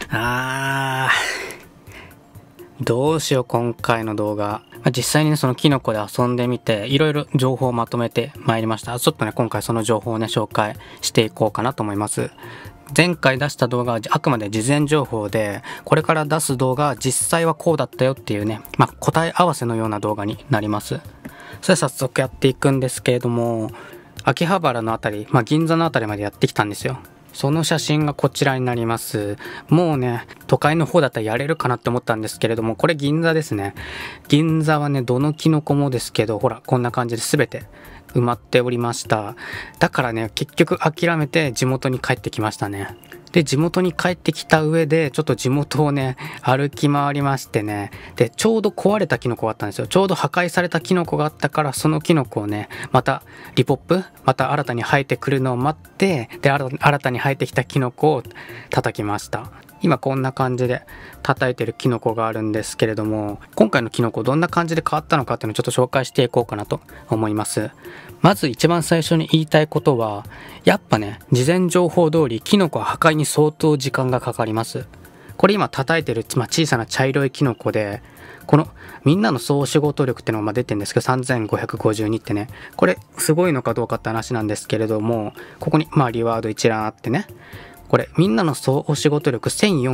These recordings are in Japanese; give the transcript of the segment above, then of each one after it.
どうしよう今回の動画。実際にね、そのキノコで遊んでみて、いろいろ情報をまとめてまいりました。ちょっとね、今回その情報をね、紹介していこうかなと思います。前回出した動画はあくまで事前情報で、これから出す動画は実際はこうだったよっていうね、答え合わせのような動画になります。それ早速やっていくんですけれども、秋葉原のあたり、銀座のあたりまでやってきたんですよ。その写真がこちらになります。もうね、都会の方だったらやれるかなって思ったんですけれども、これ銀座ですね。銀座はね、どのキノコもですけど、ほら、こんな感じで全て埋まっておりました。だからね、結局諦めて地元に帰ってきましたね。で、地元に帰ってきた上で、ちょっと地元をね、歩き回りましてね。で、ちょうど壊れたキノコがあったんですよ。ちょうど破壊されたキノコがあったから、そのキノコをね、またまた新たに生えてくるのを待って、で、新たに生えてきたキノコを叩きました。今こんな感じで叩いてるキノコがあるんですけれども、今回のキノコどんな感じで変わったのかっていうのをちょっと紹介していこうかなと思います。まず一番最初に言いたいことは、やっぱね、事前情報通りキノコは破壊に相当時間がかかります。これ今叩いてる、小さな茶色いキノコで、このみんなの総仕事力っていうのが出てるんですけど、3552ってね、これすごいのかどうかって話なんですけれども、ここにリワード一覧あってね、これみんなの総仕事力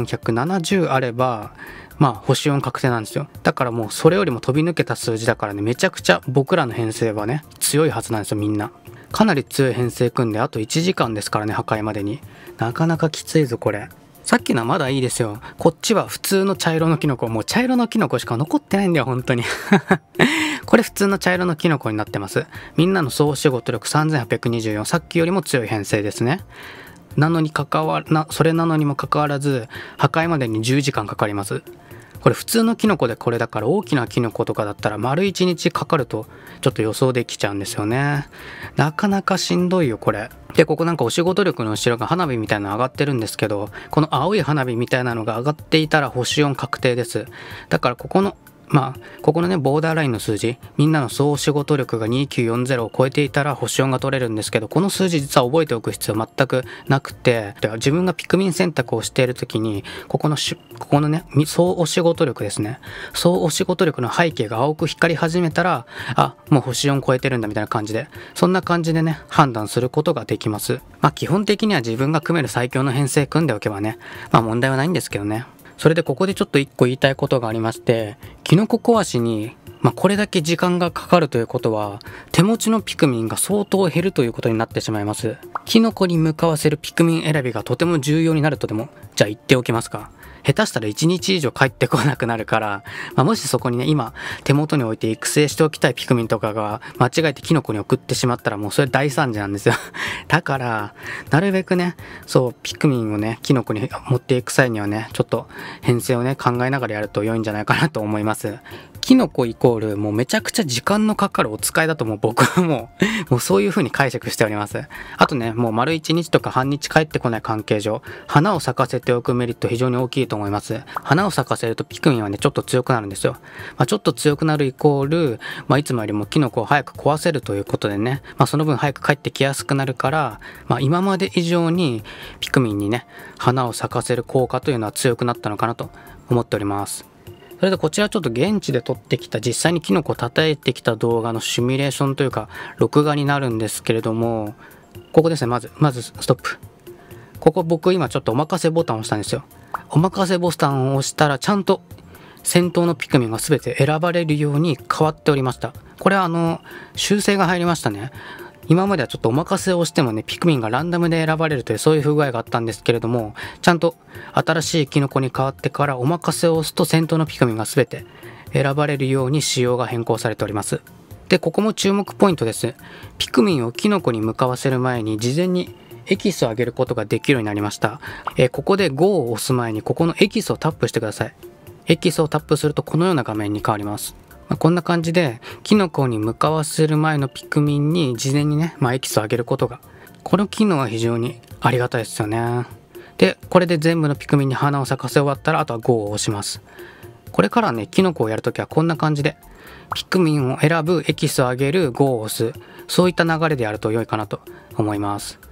1470あれば星4確定なんですよ。だからもうそれよりも飛び抜けた数字だからね、めちゃくちゃ僕らの編成はね強いはずなんですよ。みんなかなり強い編成組んで、あと1時間ですからね、破壊までに。なかなかきついぞこれ。さっきのはまだいいですよ。こっちは普通の茶色のキノコ、もう茶色のキノコしか残ってないんだよ本当にこれ普通の茶色のキノコになってます。みんなの総仕事力3824、さっきよりも強い編成ですね。それなのにもかかわらず破壊までに10時間かかります。これ普通のキノコでこれだから、大きなキノコとかだったら丸1日かかるとちょっと予想できちゃうんですよね。なかなかしんどいよこれ。で、ここなんかお仕事力の後ろが花火みたいなの上がってるんですけど、この青い花火みたいなのが上がっていたら星4確定です。だからここのね、ボーダーラインの数字、みんなの総仕事力が2940を超えていたら星4が取れるんですけど、この数字実は覚えておく必要全くなくて、では自分がピクミン選択をしている時に、ここのね、総お仕事力ですね。総お仕事力の背景が青く光り始めたら、もう星4超えてるんだみたいな感じで、そんな感じでね、判断することができます。基本的には自分が組める最強の編成組んでおけばね、問題はないんですけどね。それでここでちょっと一個言いたいことがありまして、キノコ壊しにこれだけ時間がかかるということは、手持ちのピクミンが相当減るということになってしまいます。キノコに向かわせるピクミン選びがとても重要になるとでも、じゃあ言っておきますか。下手したら1日以上帰ってこなくなるから、もしそこにね、今手元に置いて育成しておきたいピクミンとかが間違えてキノコに送ってしまったら、もうそれ大惨事なんですよだからなるべくね、ピクミンをねキノコに持っていく際にはね、ちょっと編成をね考えながらやると良いんじゃないかなと思います。キノコイコールもうめちゃくちゃ時間のかかるお使いだと僕はもうそういう風に解釈しております。あとね、もう丸1日とか半日帰ってこない関係上、花を咲かせておくメリット非常に大きいと思います。花を咲かせるとピクミンはねちょっと強くなるんですよ。ちょっと強くなるイコール、いつもよりもキノコを早く壊せるということでね、その分早く帰ってきやすくなるから、今まで以上にピクミンにね花を咲かせる効果というのは強くなったのかなと思っております。それでこちらちょっと現地で撮ってきた、実際にキノコを叩いてきた動画のシミュレーションというか録画になるんですけれども、ここですね。まずストップ。ここ僕今ちょっとお任せボタンを押したんですよ。お任せボタンを押したらちゃんと先頭のピクミンが全て選ばれるように変わっておりました。これは修正が入りましたね。今まではちょっとお任せをしてもね、ピクミンがランダムで選ばれるというそういう不具合があったんですけれども、ちゃんと新しいキノコに変わってからお任せを押すと先頭のピクミンが全て選ばれるように仕様が変更されております。で、ここも注目ポイントです。ピクミンをキノコに向かわせる前に事前にエキスを上げることができるようになりました。ここで GO を押す前にここのエキスをタップしてください。エキスをタップするとこのような画面に変わります。こんな感じでキノコに向かわせる前のピクミンに事前にね、エキスを上げることが、この機能は非常にありがたいですよね。で、これで全部のピクミンに花を咲かせ終わったら、あとは GO を押します。これからね、キノコをやるときはこんな感じで、ピクミンを選ぶ、エキスを上げる、GO を押す、そういった流れでやると良いかなと思います。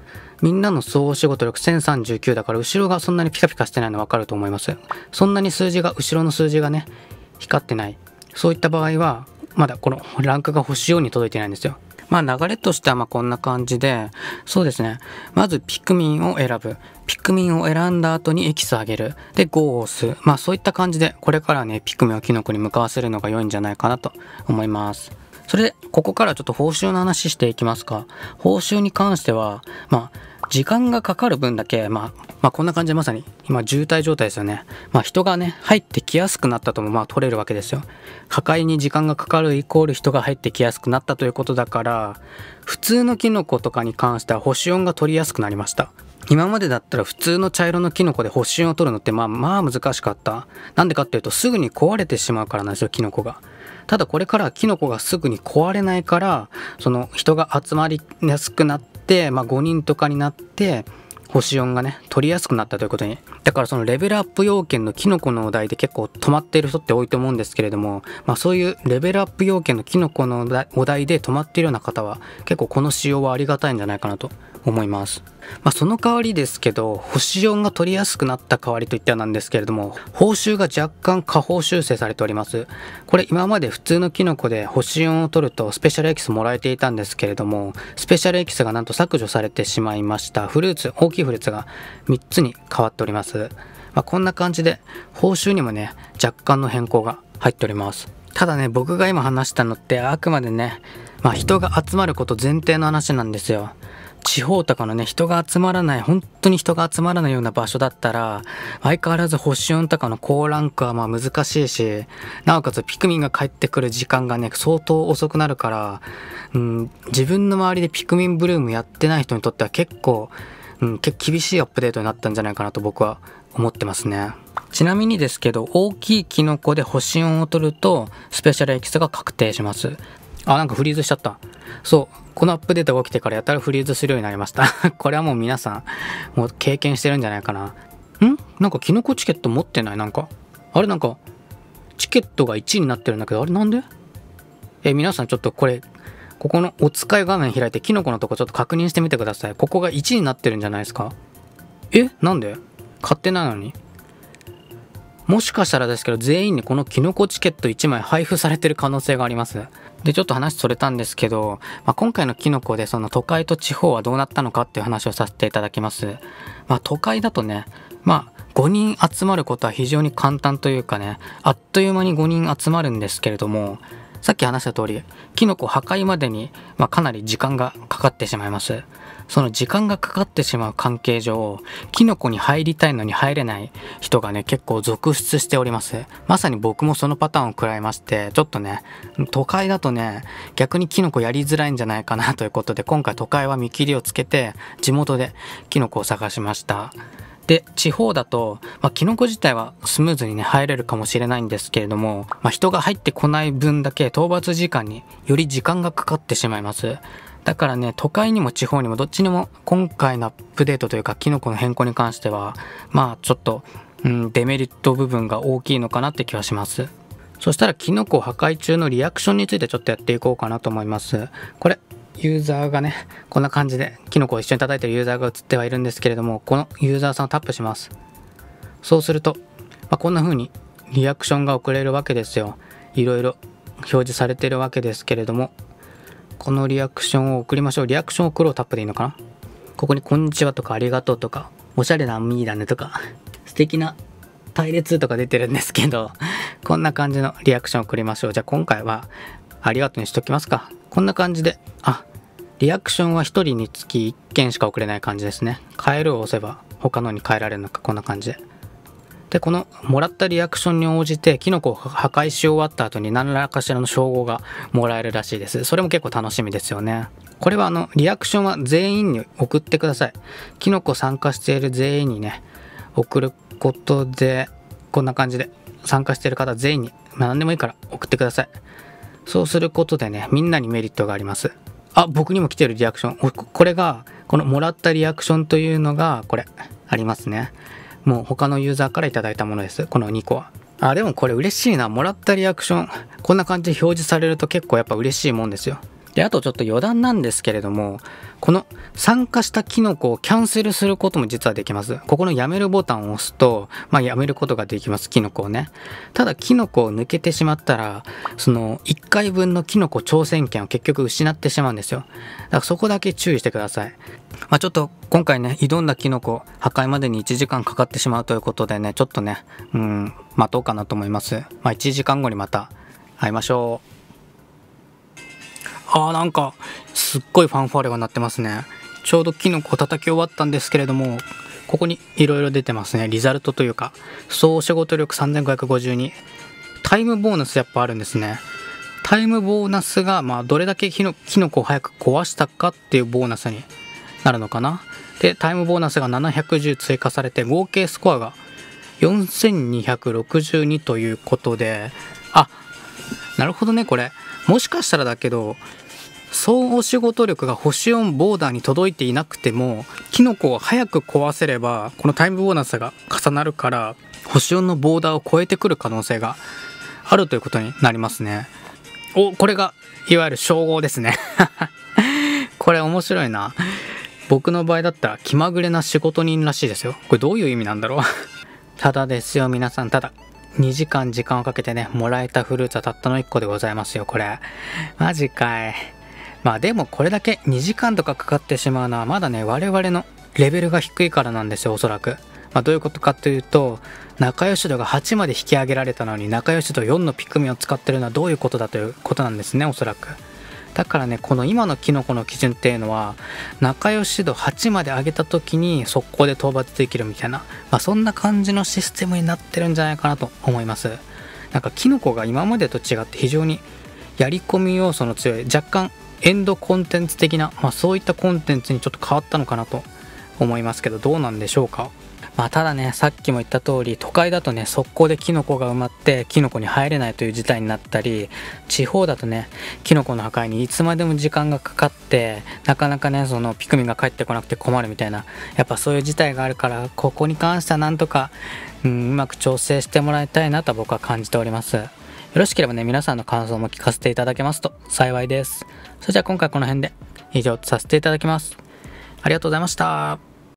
みんなの総仕事力1039だから後ろがそんなにピカピカしてないの分かると思います。そんなに後ろの数字がね、光ってない。そういった場合は、まだこのランクが星4に届いてないんですよ。まあ流れとしてはこんな感じで、そうですね。まずピクミンを選ぶ。ピクミンを選んだ後にエキスあげる。で、5を押す。まあそういった感じで、これからね、ピクミンをキノコに向かわせるのが良いんじゃないかなと思います。それで、ここからちょっと報酬の話していきますか。報酬に関しては、時間がかかる分だけ、こんな感じでまさに今渋滞状態ですよね。人がね、入ってきやすくなったとも取れるわけですよ。破壊に時間がかかるイコール人が入ってきやすくなったということだから、普通のキノコとかに関しては星4が取りやすくなりました。今までだったら普通の茶色のキノコで星4を取るのって難しかった。なんでかっていうとすぐに壊れてしまうからなんですよ、キノコが。ただこれからキノコがすぐに壊れないから、その人が集まりやすくなって、5人とかになって星4がね取りやすくなったということに。だからそのレベルアップ要件のキノコのお題で結構止まっている人って多いと思うんですけれども、そういうレベルアップ要件のキノコのお題で止まっているような方は結構この仕様はありがたいんじゃないかなと思います。その代わりですけど、星4が取りやすくなった代わりといってはなんですけれども、報酬が若干下方修正されております。これ今まで普通のキノコで星4を取るとスペシャルエキスもらえていたんですけれども、スペシャルエキスがなんと削除されてしまいました。大きいフルーツが3つに変わっております。こんな感じで報酬にもね若干の変更が入っております。ただね、僕が今話したのってあくまでね、人が集まること前提の話なんですよ。地方とかのね、人が集まらない、本当に人が集まらないような場所だったら、相変わらず星4とかの高ランクは難しいし、なおかつピクミンが帰ってくる時間がね、相当遅くなるから、自分の周りでピクミンブルームやってない人にとっては結構厳しいアップデートになったんじゃないかなと僕は思ってますね。ちなみにですけど、大きいキノコで星4を取ると、スペシャルエキスが確定します。なんかフリーズしちゃった。そう。このアップデートが起きてからやたらフリーズするようになりました。これはもう皆さん、もう経験してるんじゃないかな。なんかキノコチケット持ってない？なんかチケットが1になってるんだけど、あれなんで？皆さんちょっとここのお使い画面開いてキノコのとこちょっと確認してみてください。ここが1になってるんじゃないですか？なんで？買ってないのに？もしかしたらですけど、全員にこのキノコチケット1枚配布されてる可能性があります。で、ちょっと話それたんですけど、今回のキノコでその都会と地方はどうなったのかっていう話をさせていただきます。都会だとね、5人集まることは非常に簡単というかね、あっという間に5人集まるんですけれども、さっき話した通り、キノコ破壊までに、かなり時間がかかってしまいます。その時間がかかってしまう関係上、キノコに入りたいのに入れない人がね、結構続出しております。まさに僕もそのパターンを食らいまして、ちょっとね、都会だとね、逆にキノコやりづらいんじゃないかなということで、今回都会は見切りをつけて、地元でキノコを探しました。で、地方だと、キノコ自体はスムーズにね、入れるかもしれないんですけれども、人が入ってこない分だけ討伐時間により時間がかかってしまいます。だからね、都会にも地方にもどっちにも今回のアップデートというか、キノコの変更に関しては、ちょっと、デメリット部分が大きいのかなって気はします。そしたら、キノコ破壊中のリアクションについてちょっとやっていこうかなと思います。これ、ユーザーがね、こんな感じでキノコを一緒に叩いてるユーザーが映ってはいるんですけれども、このユーザーさんをタップします。そうすると、こんな風にリアクションが送れるわけですよ。いろいろ表示されてるわけですけれども、このリアクションを送りましょう。リアクションを送ろうタップでいいのかな？ここにこんにちはとかありがとうとか、おしゃれなミーだねとか、素敵な隊列とか出てるんですけど、こんな感じのリアクションを送りましょう。じゃあ今回はありがとうにしときますか。こんな感じで、リアクションは1人につき1件しか送れない感じですね。変えるを押せば他のに変えられるのか、こんな感じで。で、このもらったリアクションに応じてキノコを破壊し終わった後に何らかしらの称号がもらえるらしいです。それも結構楽しみですよね。これはリアクションは全員に送ってください。キノコ参加している全員にね、送ることで、こんな感じで参加している方全員に、何でもいいから送ってください。そうすることでね、みんなにメリットがあります。僕にも来てるリアクション。これが、このもらったリアクションというのが、これ、ありますね。もう他のユーザーからいただいたものです。この2個は。でもこれ嬉しいな。もらったリアクション。こんな感じで表示されると結構やっぱ嬉しいもんですよ。 で、あとちょっと余談なんですけれども、この参加したキノコをキャンセルすることも実はできます。ここのやめるボタンを押すと、やめることができます、キノコをね。ただ、キノコを抜けてしまったら、その1回分のキノコ挑戦権を結局失ってしまうんですよ。だからそこだけ注意してください。ちょっと今回ね、挑んだキノコ破壊までに1時間かかってしまうということでね、ちょっとね、待とうかなと思います。1時間後にまた会いましょう。なんかすっごいファンファーレが鳴ってますね。ちょうどキノコを叩き終わったんですけれども、ここにいろいろ出てますね。リザルトというか、総仕事力3552、タイムボーナスやっぱあるんですね。タイムボーナスがどれだけキノコを早く壊したかっていうボーナスになるのかな。で、タイムボーナスが710追加されて、合計スコアが4262ということで、なるほどね。これもしかしたらだけど、総お仕事力が星4ボーダーに届いていなくても、キノコを早く壊せればこのタイムボーナスが重なるから、星4のボーダーを超えてくる可能性があるということになりますね。これがいわゆる称号ですね。これ面白いな。僕の場合だったら気まぐれな仕事人らしいですよ。これどういう意味なんだろう。ただですよ皆さん、ただ2時間時間をかけてね、もらえたフルーツはたったの1個でございますよ、これ。マジかい。でもこれだけ2時間とかかかってしまうのはまだね、我々のレベルが低いからなんですよ、おそらく。どういうことかというと、仲良し度が8まで引き上げられたのに仲良し度4のピクミンを使ってるのはどういうことだということなんですね、おそらく。だからね、この今のキノコの基準っていうのは、仲良し度8まで上げた時に速攻で討伐できるみたいな、そんな感じのシステムになってるんじゃないかなと思います。なんかキノコが今までと違って非常にやり込み要素の強い、若干エンドコンテンツ的な、そういったコンテンツにちょっと変わったのかなと思いますけど、どうなんでしょうか。ただね、さっきも言った通り、都会だとね、速攻でキノコが埋まってキノコに入れないという事態になったり、地方だとね、キノコの破壊にいつまでも時間がかかって、なかなかね、そのピクミンが帰ってこなくて困るみたいな、やっぱそういう事態があるから、ここに関してはなんとかうまく調整してもらいたいなと僕は感じております。よろしければね、皆さんの感想も聞かせていただけますと幸いです。それじゃあ今回この辺で以上とさせていただきます。ありがとうございました。